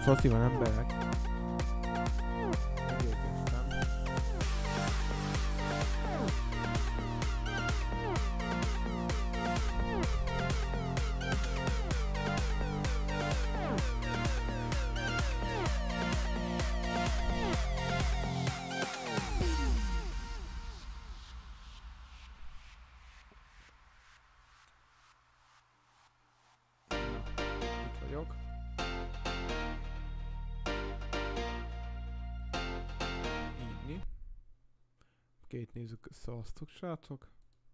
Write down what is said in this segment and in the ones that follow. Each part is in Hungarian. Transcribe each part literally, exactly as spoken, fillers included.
Faszi van emberek. Megérkeztem. Itt vagyok. Így. Két nézzük összeosztok, srácok.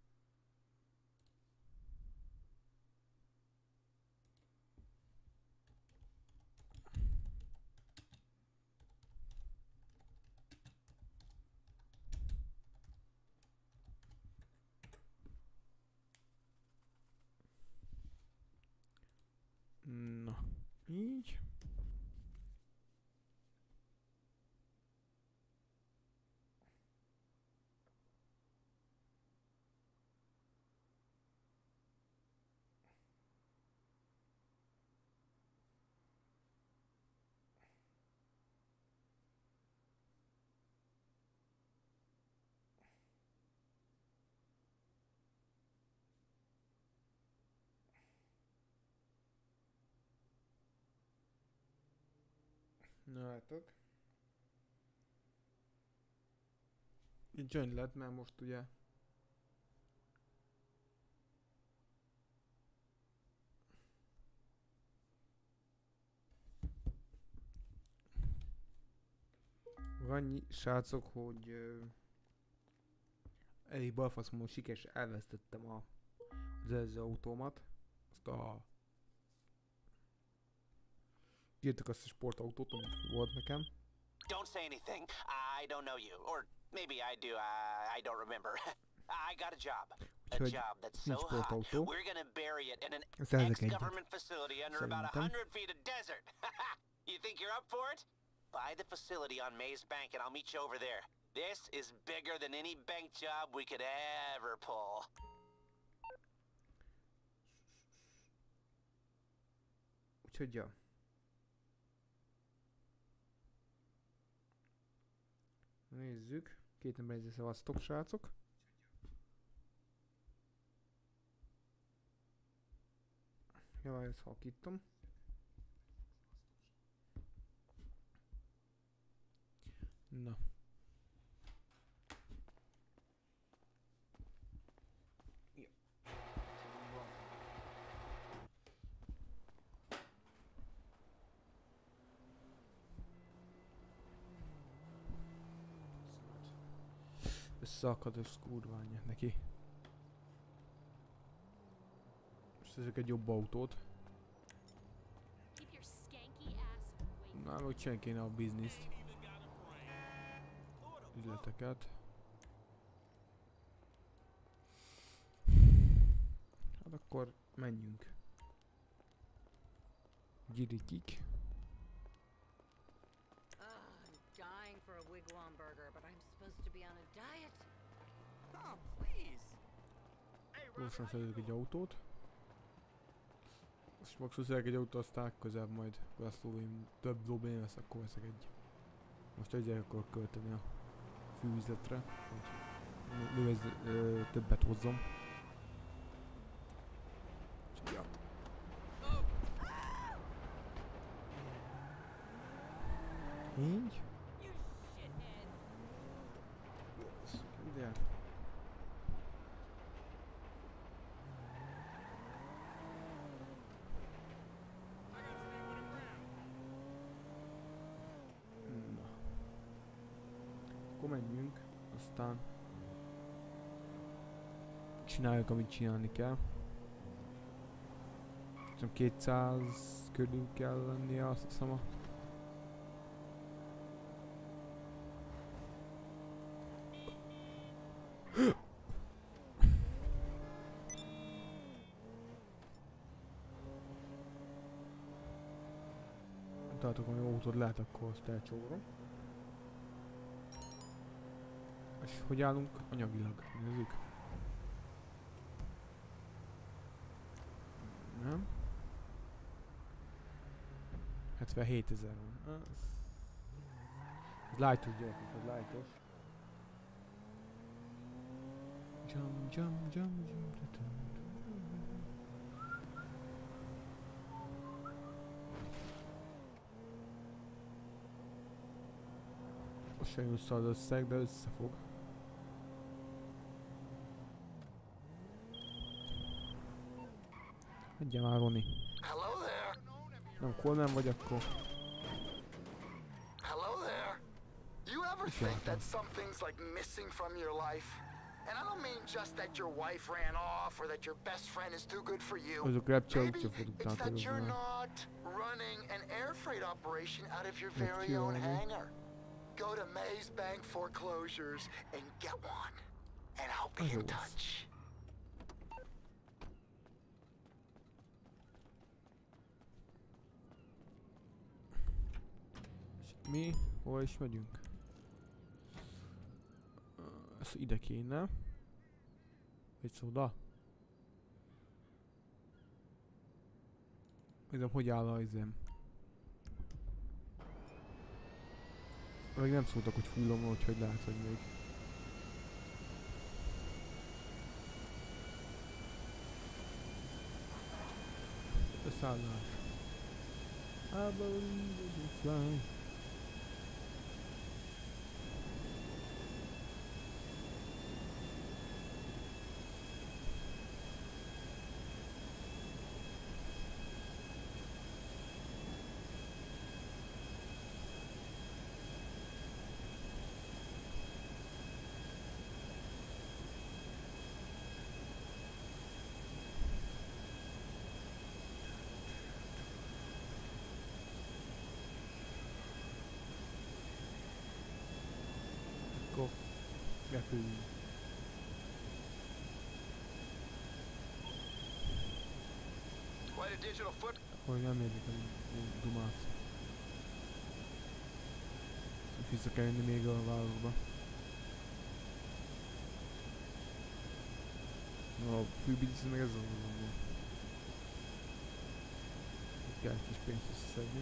Na, így. Na látok. Join lett, mert most ugye annyi srácok, hogy uh, elég balfasz módon sikeres elvesztettem a, az előző autómat. Azt a... Írtak azt a sportautót, amit volt nekem. Don't say anything. I don't know you. Or maybe I do. I, I don't remember. I got a job. A Úgyhogy job that's so nincs hot, sportautó. we're gonna bury it in an Szerzek egyet. ex-government facility under about a Szerintem. hundred feet of desert. You think you're up for it? Buy the facility on Maze Bank and I'll meet you over there. This is bigger than any bank job we could ever pull. Úgyhogy ja. Nézzük. Két ember ezzel szavaztok, srácok. Jaj, ezt halkítom. Na. Ja. Összeakad a kurványa neki. Most ezek egy jobb autót. Na, meg csinálni kéne a bizniszt. Üzleteket. Hát akkor menjünk. Gyirikik. Dying for a wigwam burger, but I'm supposed to be on a diet. Oh, please. Gyorsan szerzünk egy autót. Most maximum szerzek egy autót, aztán közelebb majd, akkor azt lóvém, több lóbén lesz, akkor veszek egy. Most egyre akarok költeni a fűzletre, hogy növez, ö, többet hozzam. Úgyhogy ja. Így. Ide. Na. Akkor menjünk, aztán csináljuk, amit csinálni kell. Csak kétszáz körül kell lennie, azt hiszem a... Találtok valami autót, lehet, akkor azt elcsórom. És hogy állunk anyagilag? Nézzük. hetvenhétezer van. Az... Ez lightos gyerekek, ez lightos. Jump, jump, jump, jump, jump. Most sem jussz az összeg, de összefog. Hagyja már, Roni. Hello there. Nem Coleman vagy akkor. Hello there. You ever think that something's like missing from your life? And I don't mean just that your wife ran off or that your best friend is too good for you. Azok repcsel Maybe úgyse fogunk it's that you're tátolózni. not running an air freight operation out of your Let's very own go. hangar. Go to Maze Bank Foreclosures and get one. And I'll be in Azaz. touch. És mi? Hol is megyünk? Ez ide kéne. Vagy szóda? Nézem, hogy áll a izém. Még nem szóltak, hogy fullom, úgyhogy lehet, hogy még. Beszállás. I believe we can fly. Akkor repüljünk. Quite a digital foot. Hogy nem érdekel a dumát. Szóval vissza kell jönni még a városba. A főbíz meg ez az azon. Itt kell egy kis pénzt összeszedni.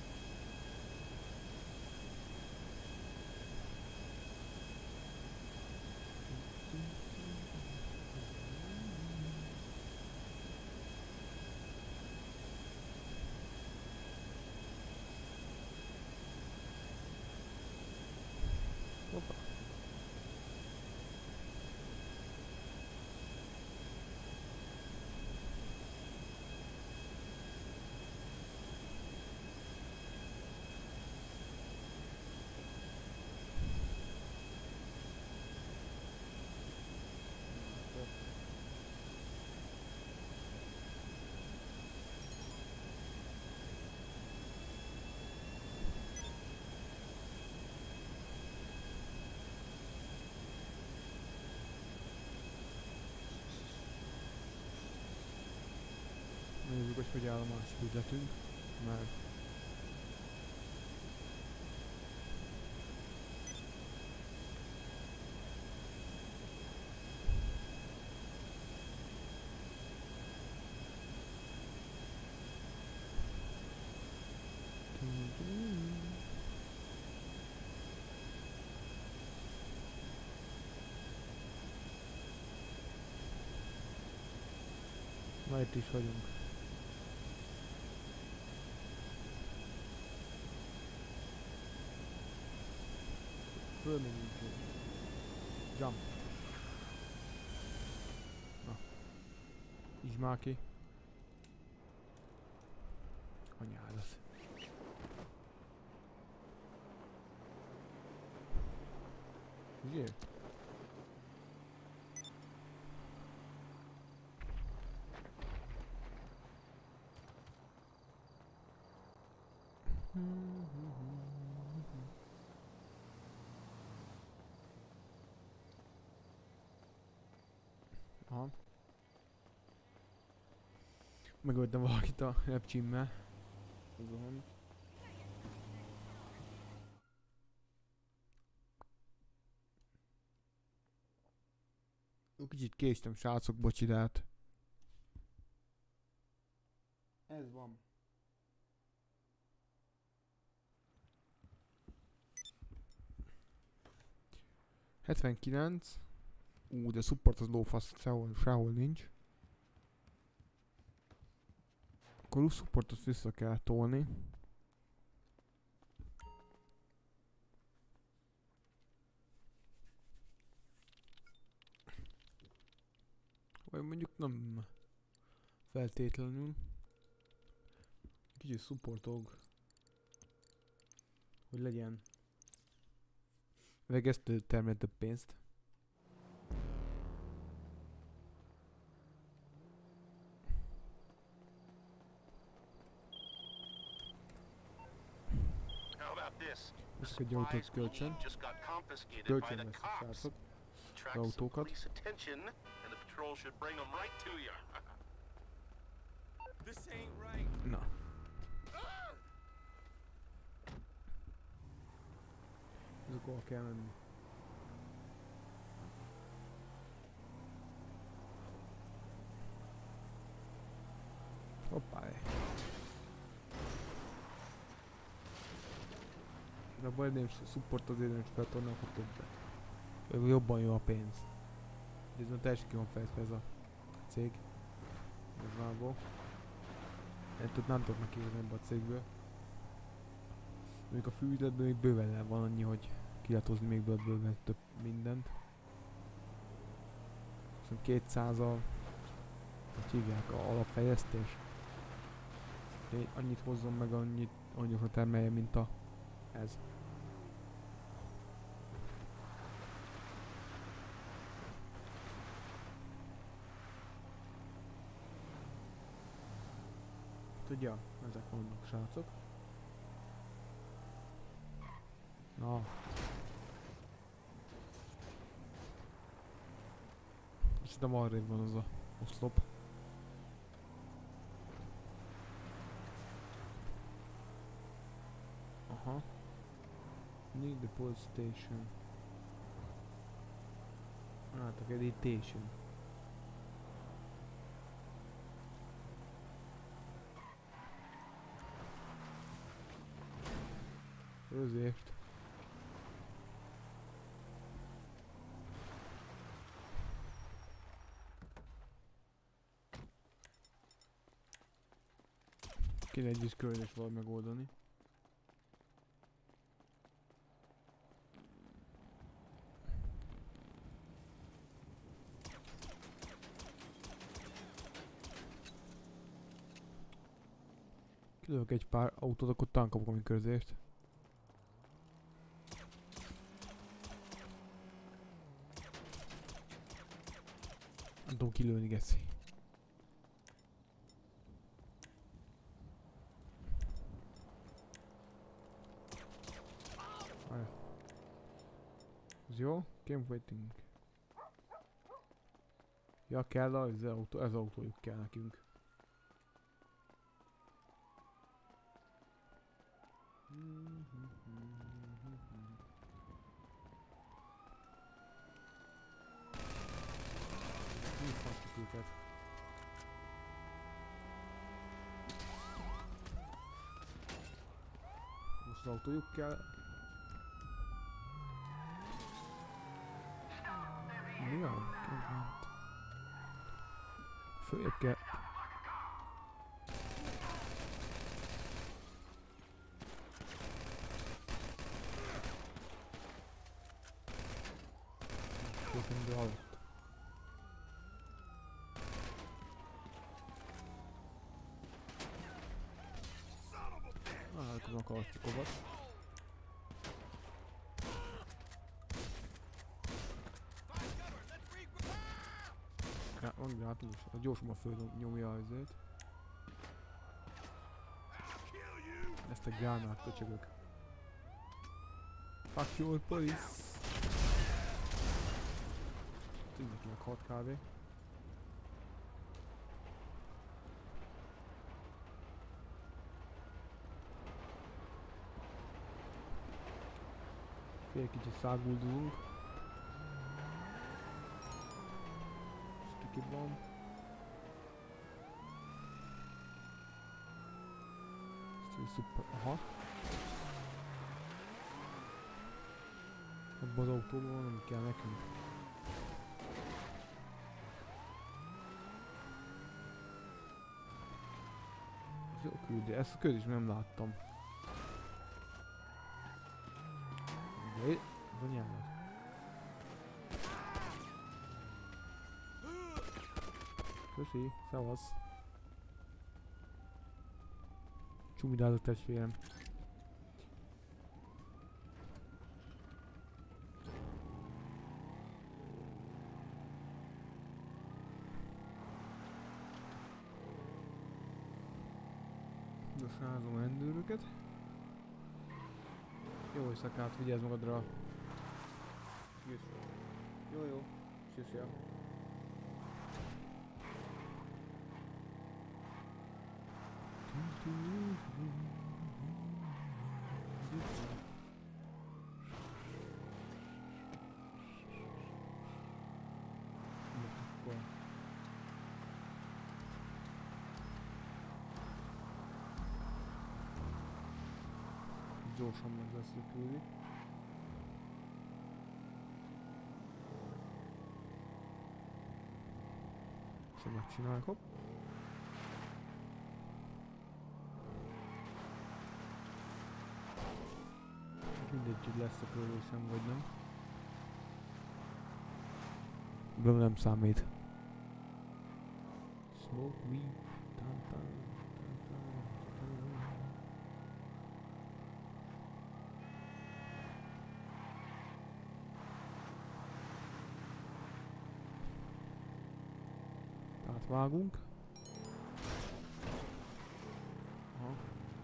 Hoppa. Nézzük, hogy hogy áll a más üzletünk, mert már itt is vagyunk. Fölmegyünk. Jump. Na. Így már ki. Anyádat. Ugye? Aha. Megöltem valakit a repcsimmel. Azon. Kicsit késtem, srácok, bocsi, de hát. Ez van. hetvenkilenc. Ú, de support az lófasz, sehol, sehol nincs. Akkor úgy supportot vissza kell tolni. Vagy mondjuk nem feltétlenül. Kicsit supportog. Hogy legyen. Vegesztő termel több pénzt. Ezt egy autót kölcsön. Kölcsön lesz a srácok. Az autókat. Na. Ezekkel kell menni. Hoppá. De a baj, nem support azért nem feltornál, akkor többet. Jobban jó a pénz. De ez már teljesen ki van fejezve ez a cég. Igazából. Nem tud, nem tudnak kérni ebbe a cégből. Mondjuk a főügyletben még bőven van annyi, hogy ki lehet hozni még bőven több mindent. Szóval kétszázal, hogy hívják, a alapfejlesztés. De annyit hozzon meg, annyit, annyit termelje, mint a ez. Tudja, ezek vannak srácok. Na. Szerintem arrébb van az a oszlop. Aha. Need the police station. Hát, a editation. Ezért. Kéne egy is körülés valahogy megoldani. Kilövök egy pár autót, akkor talán kapok a körzést. Nem tudom kilőni, geszi. Ez jó? Game waiting. Ja, kell a, ez autó, ez autójuk kell nekünk. Mi faszik őket? Most az autójuk kell. Mi van? Följebb kell. Főkendő alatt. Ah, akkor akartjuk kovat. Ja, van grátus. Gyorsabban fölnyomja azért. Ezt a gránát köcsögök. Fuck your police! Tűnnek meg hat kávé. Fél kicsit száguldulunk. Sticky bomb. Still super. Aha. Abba az autóban nem kell nekünk. Ez jó küldi, ezt a küldést nem láttam. De ez a nyelvet. Köszi, szevasz. Csumidázok testvérem. Dossázom a rendőröket. Jó éjszakát, vigyázz magadra. Jó, jó. Szia. Gyorsan meg lesz lökülni. És megcsináljuk, hopp. Mindegy, hogy lesz a körülésem, vagy nem. De nem számít. Smoke weed. Tan, tan, tan, tan, tan. Tehát vágunk. Aha.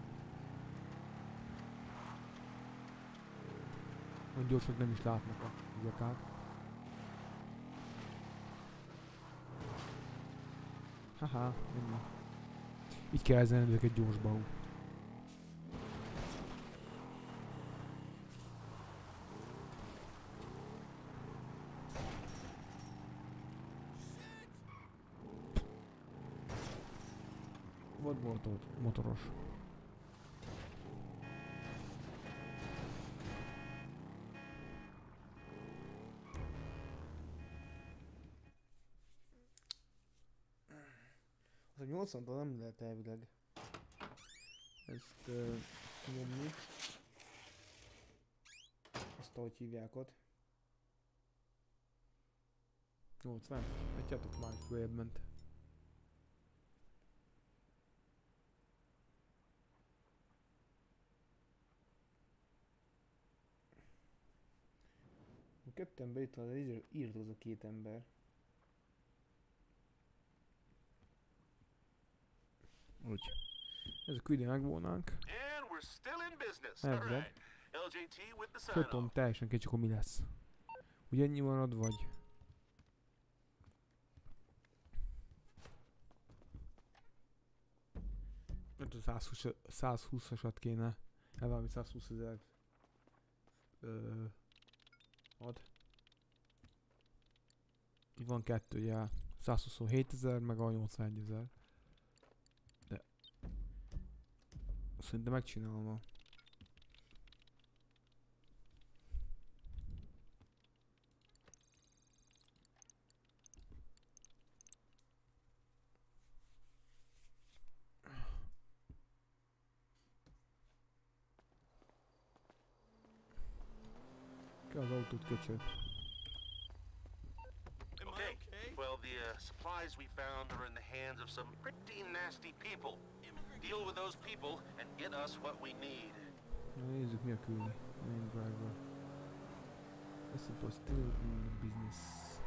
Olyan gyorsan nem is látnak a gyakák. Haha, ennyi. Így kell ezen őket gyorsban. Volt motor, motoros. Az a nyolcvantól nem lehet elvileg ezt uh, nyomni. Azt ahogy hívják ott. nyolcvan? Hagyjátok már, följebb ment. A ketten bejutott, írtóz a két ember. Úgy. Ez a küldé megvolnánk. Elvileg. Nem tudom teljesen kicsit, akkor mi lesz. Ugye ennyi marad, vagy? Nem tudom, száz húszasat kéne. El valami száz húsz ezer. Ad. Itt van kettő, ugye. száz huszonhét ezer, meg a nyolcvanegy ezer. De szerintem megcsinálom. Kell az autót köcsög. Okay, well the uh, supplies we found are in the hands of some pretty nasty people. Deal with those people and get us what we need. Na nézzük, mi a küldi. Main driver. This still in the business.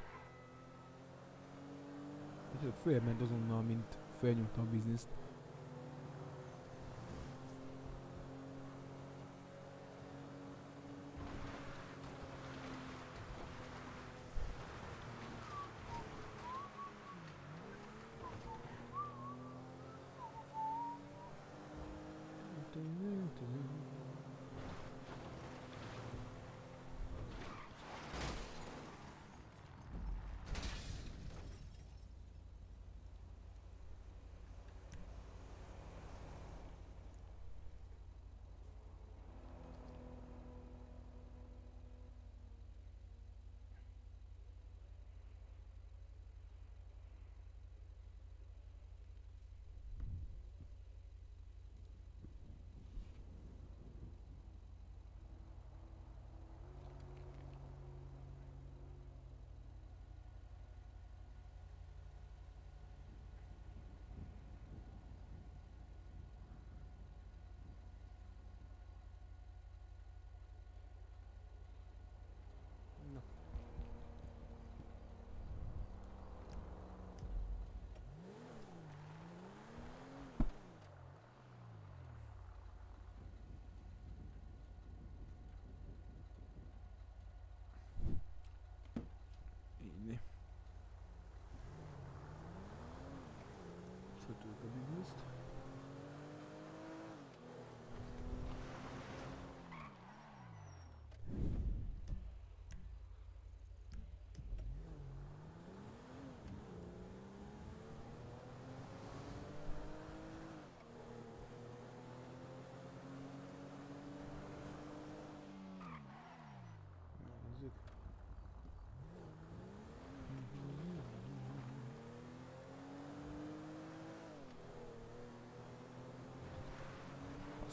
És följebb ment azonnal, mint felnyomta a bizniszt.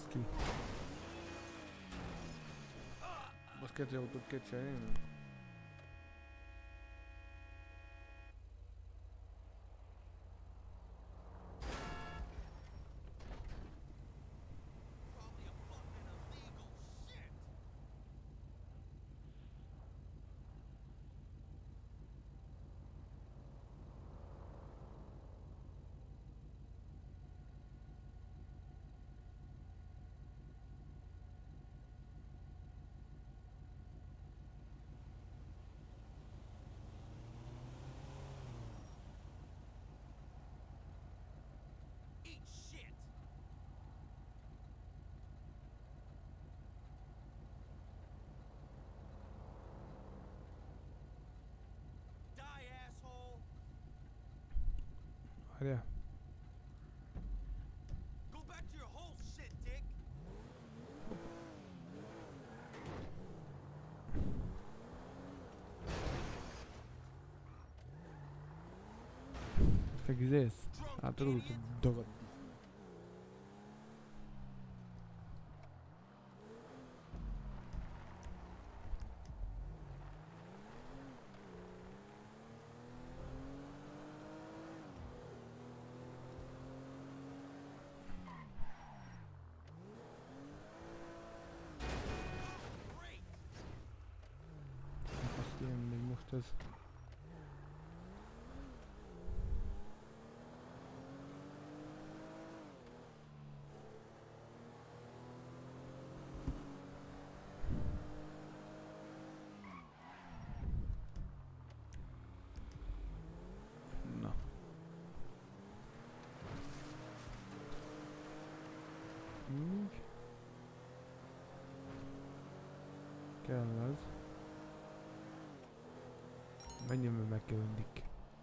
Baszki. Basz két autót két cserélni, nem? Várjál. Go back to your hole, shit, dick. Te gizész? Hát tudod, hogy dagad. Azt ilyen még most ez. Na. Így. Kell az. Menjünk, mert meg kell öndik.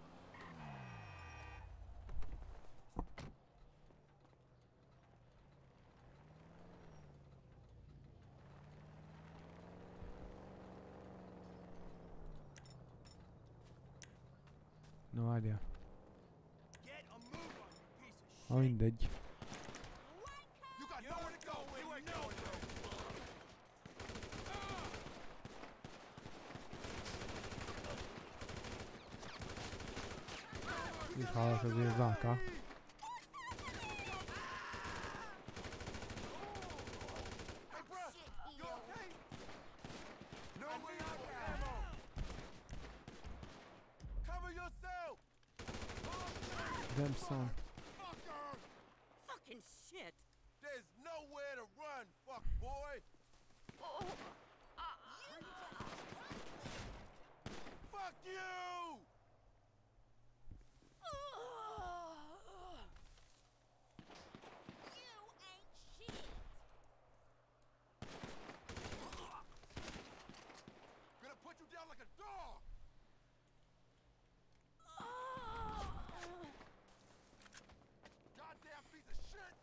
Na várjál. Get a move on, you piece of shit. Ha mindegy. You got nowhere to go. You ain't going nowhere. Így hallás azért záka. Hey, bruh, you okay? No way out of ammo. Cover yourself. Nem szám. Fucker. Fucking shit! There's nowhere to run, fuck boy. Fuck you. You ain't shit! Gonna put you down like a dog. Goddamn piece of shit.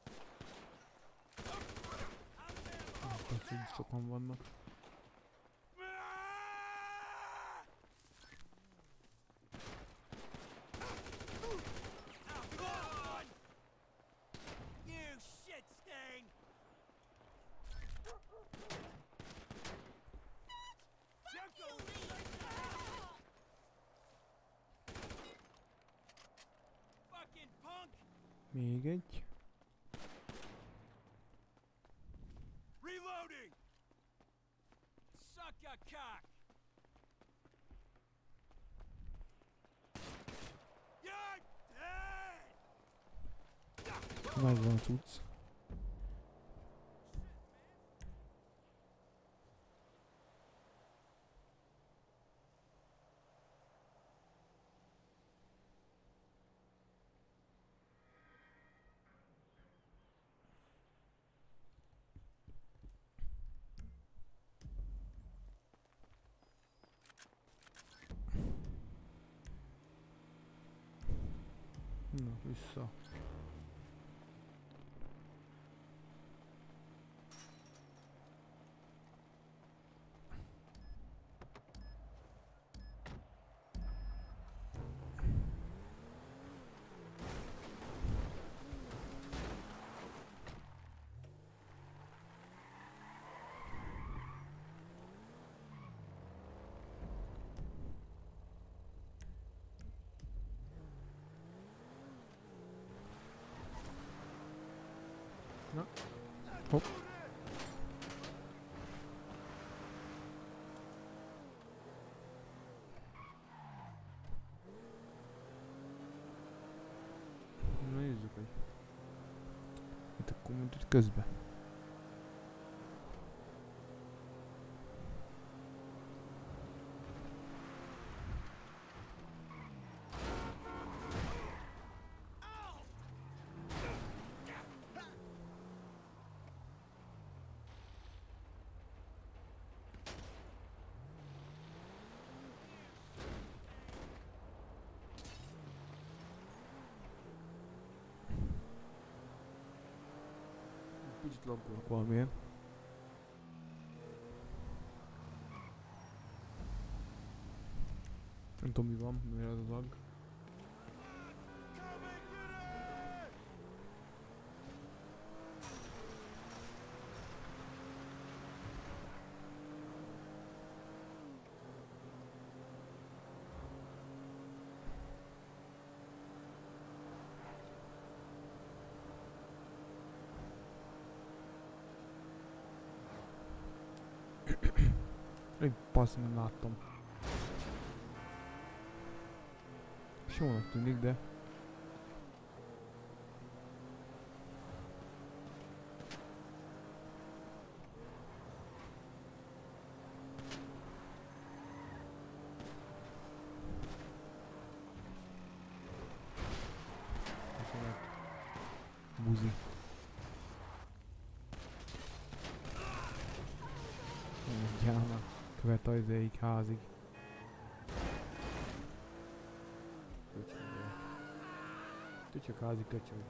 Azt így sokan vannak. You shit stain! Fucking punk! Még egy. Reloading! Suck a cock! You're dead! Megvan a cucc. Na, vissza. Na. Hopp. Na nézzük, hogy... Itt akkor mondjuk itt közben. Kicsit laggolok valamilyen. Nem tudom mi van, miért az a lag. Egy passz, nem láttam. És jónak tűnik, de... Buzi. Gyána. Követ a izéig, házig. Köcsög. Köcsög házi, köcsög.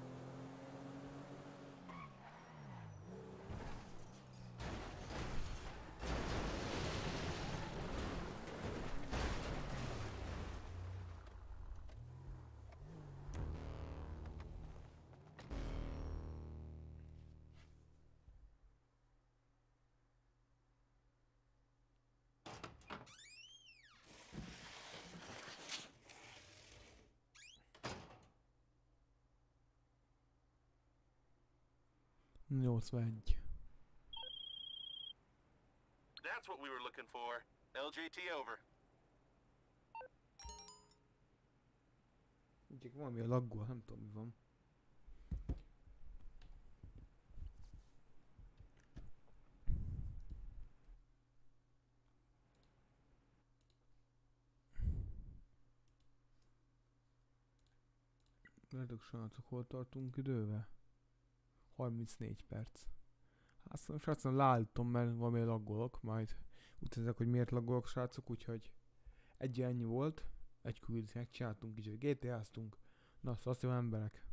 nyolcvanegy. That's what we were looking for. L J T over. Csak valami a laggol, nem tudom mi van. Látok srácok, hol tartunk idővel? harmincnégy perc. Hát szóval srácok, leállítom, mert valami laggolok, majd utazok, hogy miért laggolok srácok, úgyhogy egy ennyi volt, egy küldetést megcsináltunk, kicsit gé té á-ztunk. Na, szóval emberek.